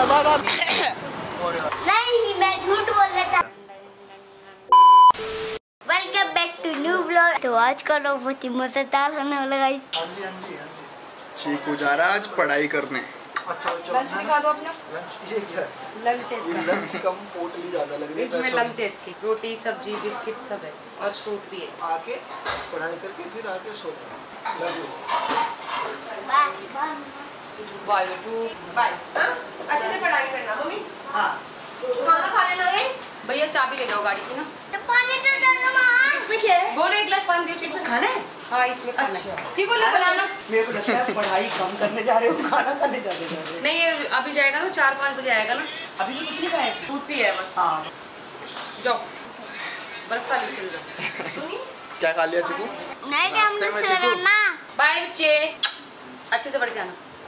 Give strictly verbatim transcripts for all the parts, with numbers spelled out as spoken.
नहीं, मैं झूठ बोल रहा था। Welcome back to new vlog. तो आज का व्लॉग बहुत ही मजेदार होने वाला है। हाँ जी हाँ जी हाँ जी। चीकू जा रहा है आज पढ़ाई करने। अच्छा लंच दिखा दो अपना। लंच ये क्या है? लंच है इसका। लंच कम पोटली ज्यादा लग रही है। इसमें लंच है इसकी, रोटी सब्जी बिस्किट सब है और सूप भी है। आके पढ़ाई करके फिर आके सोता। बाय बेटू बाय। अच्छे से पढ़ाई करना मम्मी। हाँ खाना खा लेना है भैया, चाबी ले जाओ गाड़ी की ना। तो पानी तो दे दो मां। इसमें क्या है? बोलो एक गिलास पानी दो। इसमें खाना है? हाँ इसमें खाना है। अच्छा। चीकू ले बनाना। मेरे को लगता है पढ़ाई कम करने जा रहे हो, खाना खाने जा रहे हो। नहीं ये अभी जाएगा ना, चार पाँच बजे आएगा ना। अभी तो कुछ नहीं खाया इसने। दूध पी है बस। हाँ जाओ बर्फ खा ली, चल जाओ। क्या खा लिया चीकू? नहीं नाश्ते में हम चिकू। ना। बाय बच्चे, अच्छे से पढ़ के आना।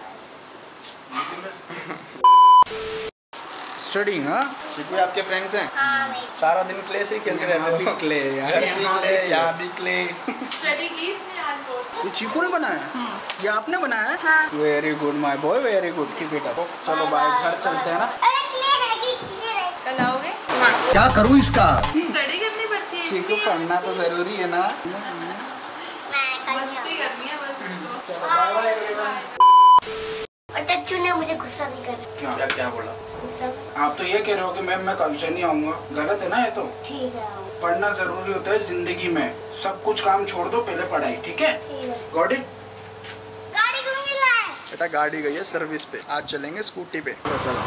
स्टडिंग हाँ? चीकू आपके फ्रेंड्स हैं? हाँ भाई। सारा दिन क्ले से ही खेलते रहते हो। क्ले यार, घर भी क्ले, यहाँ भी क्ले। स्टडी की इसने आज बहुत। ये चीकू ने बनाया? ये आपने बनाया? हाँ। Very good my boy, very good. ठीक बेटा, चलो बाय, घर चलते हैं ना। अरे क्लियर है कि क्लियर है। कल आओगे? क्या करूँ इसका? स्टडी करनी पड़ती है। चीकू पढ़ना तो जरूरी है ना। मैं कल मस्ती करनी है बस। Bye bye everyone. और चच्चू ने मुझे गुस्सा भी कर क्या क्या बोला? गुस्सा। आप तो ये कह रहे हो कि मैम मैं कल से नहीं आऊंगा, गलत है ना ये तो। ठीक है। पढ़ना जरूरी होता है जिंदगी में। सब कुछ काम छोड़ दो, पहले पढ़ाई, ठीक है? ठीक है। Got it? गाड़ी क्यों नहीं लाए? बेटा गाड़ी गई है सर्विस पे, आज चलेंगे स्कूटी पे। चलो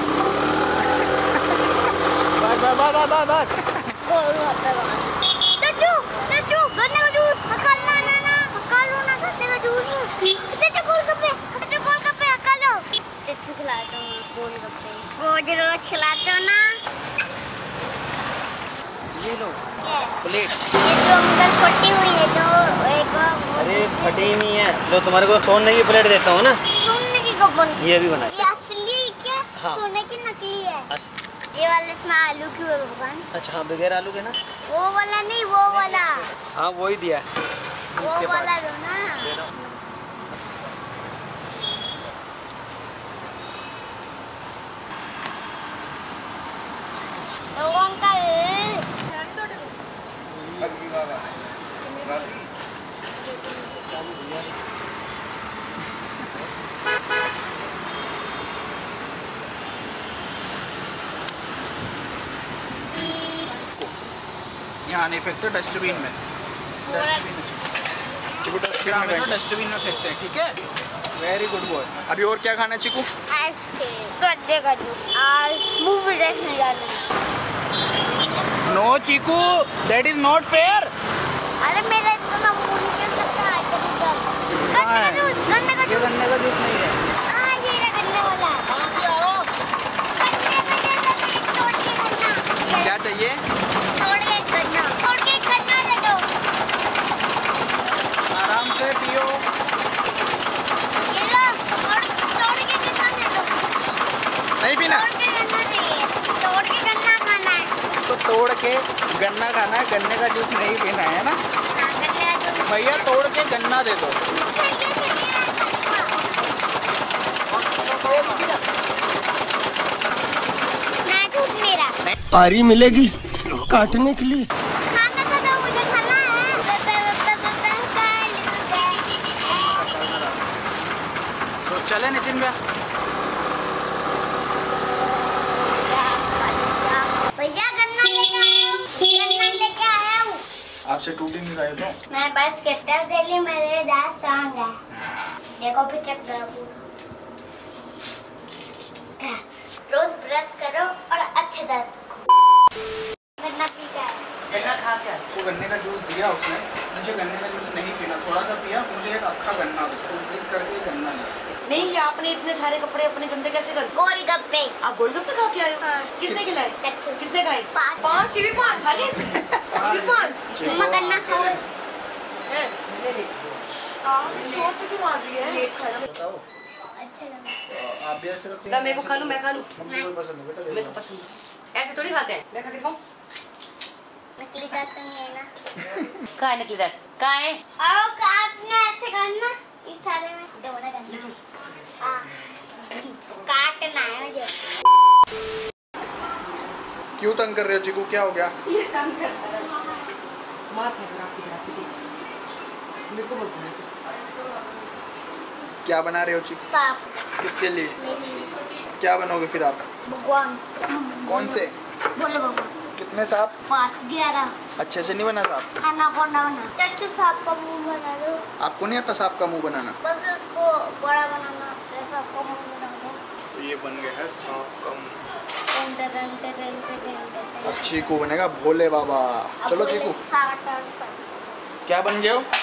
bye bye bye bye bye bye. चच्चू चच्चू गन्ने का जूस हकालना ना ना हकालो ना गन्ने का जूस। चच्चू गोलगप्पे चच्चू गोलगप्पे हकालो। चच्चू खिलाता हूँ गोलगप्पे, रोज रोज खिलाते हो ना। ये लो ये प्लेट। ये जो अंदर फटी हुई है जो एक अरे फटी ही नहीं है, लो तुम्हारे को सोने की प्लेट देता हूँ ना। सोने की कब बनी? ये भी बनाई। ये असली क्या? हाँ। सोने की नकली है। अस... ये वाले इसमें आलू की है भगवान। अच्छा हाँ, बगैर आलू के ना। वो वाला नहीं, वो वाला हाँ वही दिया है। वो इसके वाला पास दो ना। दे दो। तो अंकल यहाँ नहीं फेंकते, डस्टबिन में। चीकू डस्टबिन में तो फेंक। डस्टबिन में फेंकते हैं, ठीक है? Very good boy. अभी और क्या खाना है चीकू? आइसक्रीम गड्ढे का जूस और मूवी देखने जाना। No Cheeku, that is not fair. अरे मेरा इतना मूड नहीं चल सकता है। गन्ने का जूस, गन्ने का ये जूस। गन्ने का जूस नहीं है। हाँ ये रहा गन्ने वाला। गन्ने का जूस, तोड़ के गन्ना। क्या चाहिए? तोड़ के गन्ना, तोड़ के गन्ना दे दो। आराम से पियो। ये लो, तोड़ तोड़ के गन्ना दे दो। नहीं पीना? तोड़ के गन्ना चाहिए, तोड़ के गन्ना खाना है। तो तोड़ के गन्ना खाना है, गन्ने का जूस नहीं पीना है ना। हाँ, गन्ने का जूस। भैया तोड़ के गन्ना दे दो। मैं झूठ मेरा। पारी मिलेगी काटने के लिए। खाना तो दो, मुझे खाना है। तो चले नितिन भैया। भैया गन्ना लेके आया हूँ, गन्ना लेके आया हूँ। आपसे टूटी नहीं रहे तो? मैं बस कहता हूँ दिल्ली मेरे दांत सॉन्ग है। देखो पिचक गया पूरा। रोज ब्रश करो और अच्छे दांत रखो। गन्ना पी गया। गन्ना खा क्या? वो गन्ने का जूस दिया उसने, मुझे गन्ने का जूस नहीं पीना, थोड़ा सा पिया, मुझे एक अक्खा गन्ना दो, तो जिद करके गन्ना लिया। नहीं ये आपने इतने सारे कपड़े अपने गंदे कैसे कर? गोलगप्पे। आप गोलगप्पे खा के आए हो? हाँ। किसने खिलाए? चच्चू। कितने खाए? पाँच। पाँच, ये भी पाँच खा लिए? ये भी पाँच? मम्मा गन्ना खाओ। हैं? ले ले। आप जोर से क्यों मार रही है? लेट खा रहा। बताओ। अच्छा गन्ना। तो आप भी ऐसे रखते ला मेरे को खा लूं, मैं खा लूं। मम्मी को पसंद है बेटा, दे मेरे दो। को पसंद है। ऐसे थोड़ी खाते हैं। मैं खा के दिखाऊं? नकली दांत तो नहीं है ना? कहाँ है नकली दांत? कहाँ है? आओ काटना ऐसे करना इस थाले में दो ना गन्ना। हाँ काटना है मुझे। क्यों तंग कर रहे हो चीकू, क्या हो गया? ये तंग करता है। मार फेंक रहा है, रात की मेरे को बोलता है। क्या बना रहे हो चीकू? सांप। किसके लिए? मेरे लिए। क्या बनोगे फिर आप? भगवान। कौन से? बोले भगवान। कितने सांप? पाँच ग्यारह। अच्छे से नहीं बना सांप? एनाकोंडा बना। चाचू सांप का मुंह बना दो। आपको नहीं आता सांप का मुंह बनाना? बस उसको बड़ा बनाना, फिर सांप का मुंह बना दो। तो ये बन गया है सांप का मुंह। टन टन टन टन टन टन। अब चीकू बनेगा भोले बाबा। चलो चीकू, क्या बन गया हो?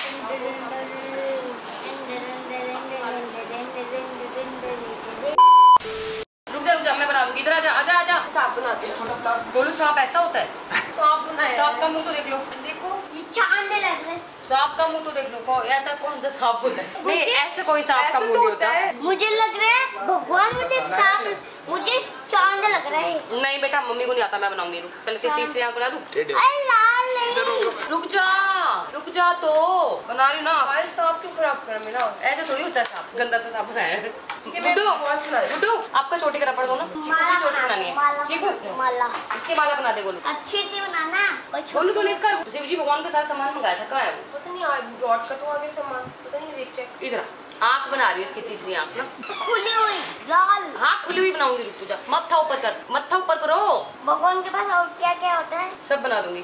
रुक जा रुक जा, मैं बना दूंगी। इधर आजा आजा आजा। सांप बनाते हैं। छोटा प्लास बोलू सांप ऐसा होता है? सांप बनाया सांप का मुंह तो देख लो। देखो ये चांद लग रहा है। सांप का मुंह तो देख लो। कौन ऐसा कौन सा सांप होता है? नहीं ऐसे कोई सांप का ऐसे मुंह तो नहीं होता होता है। मुझे लग रहा है भगवान, मुझे सांप, मुझे चांद लग रहा है। नहीं बेटा, मम्मी को नहीं आता, मैं बनाऊंगी। रुक, कल के तीसरी आंख बना दूं। टेढ़े। अरे लाल नहीं। रुक जा रुक जा, तो बना रही हूँ ना। फाइल सांप क्यों खराब कर मेरा? ऐसे थोड़ी होता है सांप, गंदा सा सांप बनाया है। गुड्डू गुड्डू, आपका चोटी का रबड़ दो ना। चीकू की चोटी बनानी है। चीकू माला इसकी माला बना दे गोलू। अच्छे से बनाना। और गोलू तूने इसका शिव जी भगवान के साथ सामान मंगाया था, कहाँ है वो? पता नहीं आज डॉट का तो आगे सामान पता नहीं, देख चेक। इधर आंख बना रही है इसकी, तीसरी आंख ना। खुली हुई लाल। हाँ खुली हुई बनाऊंगी। रुक तू जा, मत्था ऊपर कर, मत्था ऊपर करो। भगवान के पास और क्या क्या होता है? सब बना दूंगी।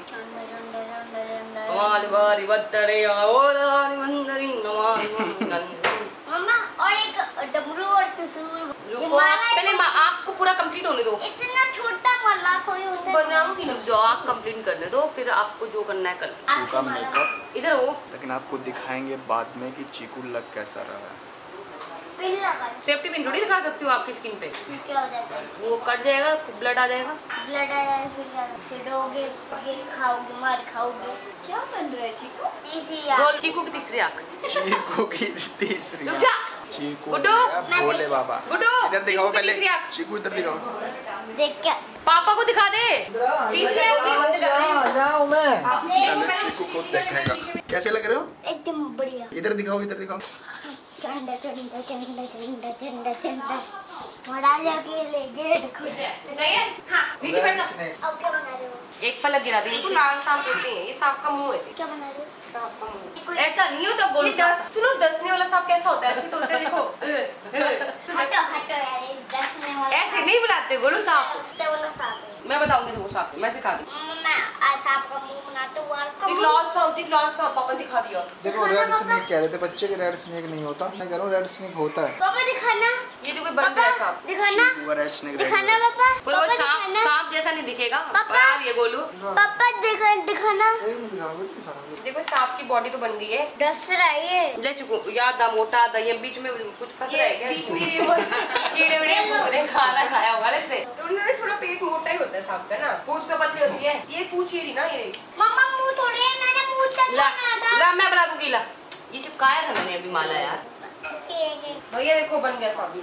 वाली वाली बत्तरे आओ वाली बंदरी नवाली बंदरी। मम्मा और एक डमरू और त्रिशूल। रुको पहले मा- आँख को पूरा कंप्लीट होने दो। इतना छोटा माला कोई होता है? बनाऊंगी ना। जो आँख कंप्लीट करने दो, फिर आपको जो करना है कर लो। आपकी का माला। मेकअप, इधर हो, लेकिन आपको दिखाएंगे बाद में कि चीकू लग कैसा रहा है। पिन लगा। सेफ्टी पिन थोड़ी लगा सकती हो आपकी स्किन पे। फिर क्या हो जाता है? वो कट जाएगा, ब्लड आ जाएगा। ब्लड आ जाए, फिर क्या? फिर डोगे, फिर खाओगे, मार खाओगे। क्या बन रहा है चीकू? इसी यार। गोल चीकू की तीसरी आँख। चीकू की तीसरी रुक जा। आँख। चीकू गुड्डू। बनेगा भोले बाबा। गुड्डू, इधर दिखाओ चीकू की पहले। तीसरी आँख। चीकू इधर दिखाओ। देख क्या? पापा को दिखा दे तीसरी आँख। जाऊँ मैं। पहले चीकू को देखेगा। कैसे लग रहे हो? एकदम बढ़िया। इधर दिखाओ, इधर दिखाओ। ठंडा ठंडा ठंडा ठंडा ठंडा ठंडा। महाराजा के ले गेट खुले। सही है? हाँ नीचे बैठना। अब क्या बना रहे हो? एक पलक गिरा दी। इसको लाल सांप कहते हैं, ये सांप का मुंह है। क्या बना रहे हो? सांप का मुंह। ऐसा नहीं होता गोलू ये डस, सुनो डसने वाला सांप कैसा होता है? ऐसे तो होता है, देखो। हटो हटो यार, ये दसने वाला। ऐसे नहीं बुलाते गोलू सांप। दसने वाला सांप है। मैं बताऊंगी तुमको सांप, मैं सिखा दूँ। मैं आज सांप का मुंह बनाते हूँ। और दिख लाल सांप, दिख लाल सांप, पापा ने दिखा दिया। देखो रेड स्नेक कह रहे थे बच्चे के, रेड स्नेक नहीं होता। मैं कह रहा हूँ रेड स्नेक होता है। पापा दिखाना। ये देखो बन रहा है सांप। दिखाना। चीकू का रेड स्नेक दिखाना पापा। पर वो पापा सांप दिखाना। सांप जैसा नहीं दिखेगा। पापा। और यार ये गोलू पापा दिखा दिखाना। एक मिनट दिखाऊंगा, दिखाऊंगा। देखो सांप की बॉडी तो बन गई है। डस रहा है ये। ले चुकू याद आ मोटा था, ये बीच में कुछ फंस रहा है क्या? बीच में ये वो- कीड़े वीड़े भूरे खाना खाया होगा ना इसने। तो उन्होंने थोड़ा पेट मोटा ही होता है सांप का ना। पूछ तो पतली होती है। ये पूछ ही रही ना ये। मम्मा मुंह थोड़ी है, मैंने मुंह तक ला बनाया था। ला मैं बना दूंगी। ला ये चिपकाया था मैंने अभी माला यार। इसके एक एक- भैया देखो बन गया सांप।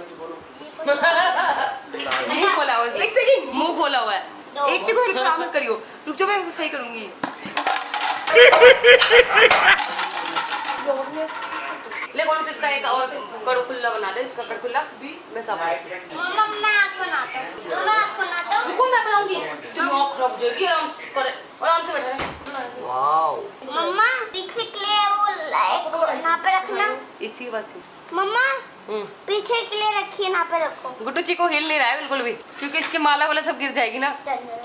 मुंह खोला हुआ है। एक सेकंड, मुंह खोला हुआ है। दो। एक चीज को खराब मत करियो। रुक जाओ, मैं सही करूंगी। ले गोलू तो इसका एक और कड़ो खुल्ला बना दे, इसका कड़ खुल्ला मैं सब मम्मा मैं आँख बनाता हूँ। मैं आँख बनाता हूँ। रुको मैं बनाऊंगी। तुम आँख रख जाएगी, आराम से कर, आराम से बैठा रहे। वाओ। मम्मा पीछे के लिए वो लाइक यहाँ पे रखना। इसी बस थी। मम्मा पीछे के लिए रखिए, यहाँ पे रखो। गुड्डू चीकू हिल नहीं रहा है बिल्कुल भी, क्योंकि इसकी माला वाला सब गिर जाएगी ना।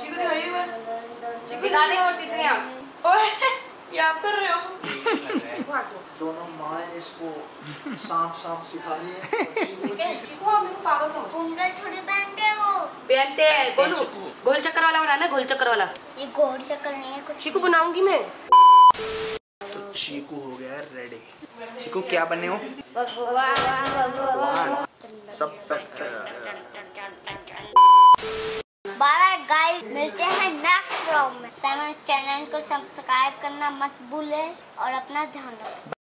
दिखा दे और तीसरी आँख। ओए, ये आप कर रहे हो? दोनों माँ इसको सांप सांप सिखा रही है। चीकू आप मेरे को पागल समझ। कुंडल थोड़ी पहनते हैं वो। पहनते हैं गोलू। गोल चक्कर वाला बनाना, गोल चक्कर वाला। ये गोल शक्ल नहीं है कुछ। चीकू बनाऊंगी मैं। तो चीकू हो गया रेडी। चीकू क्या बने हो? भगवान भगवान। सब सब बारह गाइस मिलते हैं नेक्स्ट व्लॉग में। चैनल को सब्सक्राइब करना मत भूले और अपना ध्यान रखो।